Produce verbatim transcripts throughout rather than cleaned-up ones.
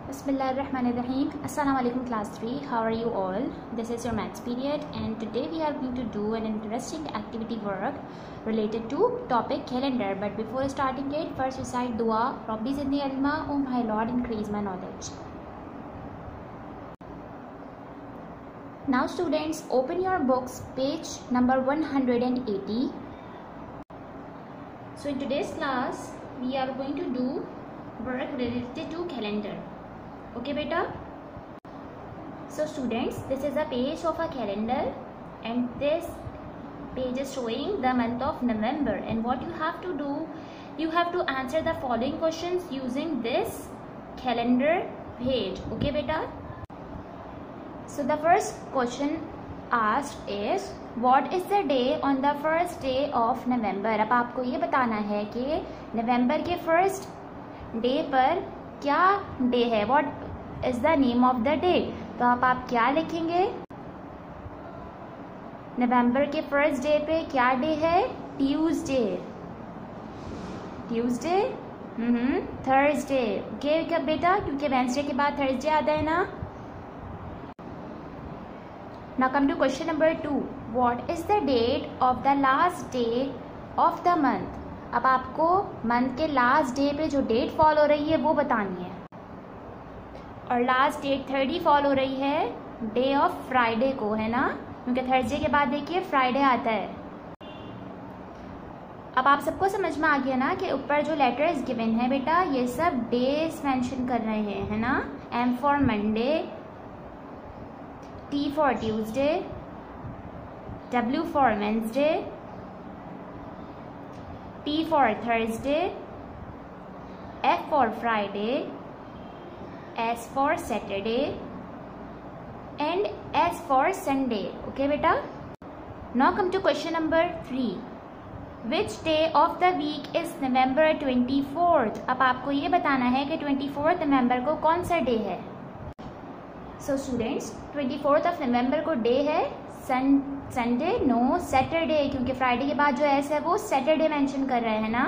Bismillahirrahmanirrahim. Assalamu alaikum class three. How are you all? This is your maths period and today we are going to do an interesting activity work related to topic calendar. But before starting it, first recite dua. Rabbi zidni ilma, oh my Lord, increase my knowledge. Now students, open your books, page number one hundred eighty. So in today's class, we are going to do work related to calendar. Okay beta. So students, this is a page of a calendar and this page is showing the month of November, and what you have to do, you have to answer the following questions using this calendar page. Okay beta. So the first question asked is, what is the day on the first day of November? अब आपको ये बताना है कि नवंबर के first day पर क्या day है, what is the name of the day. तो आप आप क्या लिखेंगे? नवंबर के फर्स्ट डे पे क्या डे है? Tuesday. Tuesday hmm Thursday. Okay क्या बेटा, क्योंकि वेंसडे के बाद थर्सडे आता है ना. Now come to question number two. What is the date of the last day of the month? अब आपको मंथ के लास्ट डे पे जो डेट फॉल हो रही है वो बतानी है, और लास्ट डेट थर्टी फॉल हो रही है डे ऑफ फ्राइडे को, है ना, क्योंकि थर्सडे के बाद देखिए फ्राइडे आता है. अब आप सबको समझ में आ गया ना कि ऊपर जो लेटर्स गिवन है बेटा, ये सब डेज मेंशन कर रहे हैं, है ना. M for Monday, T for Tuesday, W for Wednesday, T for Thursday, F for Friday, S for Saturday, and S for Sunday. Okay, beta. Now come to question number three. Which day of the week is November twenty-fourth? अब आपको ये बताना है कि twenty-fourth नवंबर को कौन सा day है. So students, twenty-fourth of November को डे है सन संडे, नो सैटरडे, क्योंकि फ्राइडे के बाद जो एस है वो सैटरडे मेंशन कर रहे हैं ना.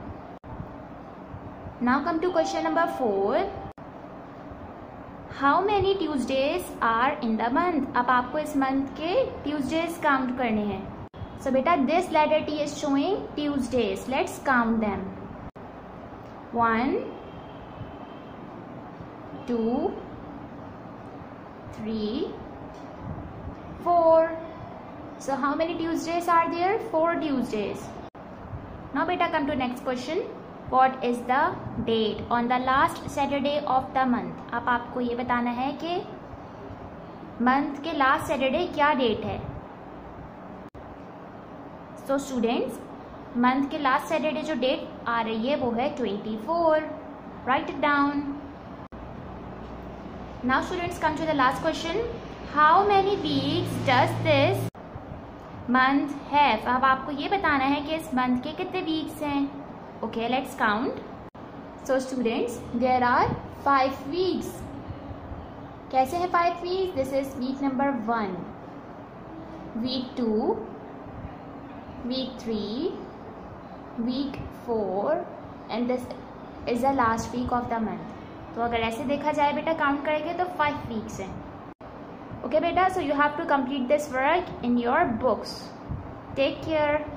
Now come to question number four. How many Tuesdays are in the month? अब आपको इस मंथ के ट्यूसडेज काउंट करने हैं. सो बेटा this letter T is showing Tuesdays. Let's count them. One, two, three, four. So how many Tuesdays are there? Four Tuesdays. Now beta come to next question. What is the date on the last Saturday of the month? अब आपको ये बताना है कि month के last Saturday क्या date है. So students, month के लास्ट सैटरडे जो डेट आ रही है वो है twenty-four. Write it down. Now students come to the last question. How many weeks does this month have? अब आपको ये बताना है कि इस मंथ के कितने वीक्स हैं. Okay let's count. So students, there are five weeks. कैसे है five weeks? This is week number one, week two, week three, week four, and this is the last week of the month. तो अगर ऐसे देखा जाए बेटा, count करेंगे तो फाइव वीक्स हैं. Okay beta, so you have to complete this work in your books. Take care.